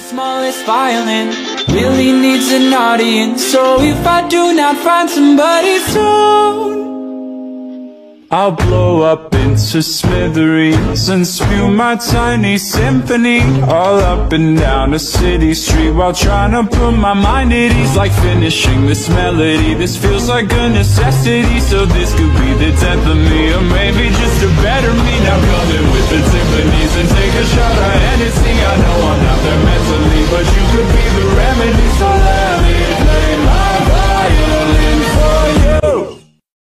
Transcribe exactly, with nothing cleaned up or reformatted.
smallest violin really needs an audience. So if I do not find somebody soon, I'll blow up into smithereens and spew my tiny symphony all up and down a city street, while trying to put my mind at ease. Like finishing this melody, this feels like a necessity. So this could be the death of me, or maybe just a better me. Now coming with the symphonies and take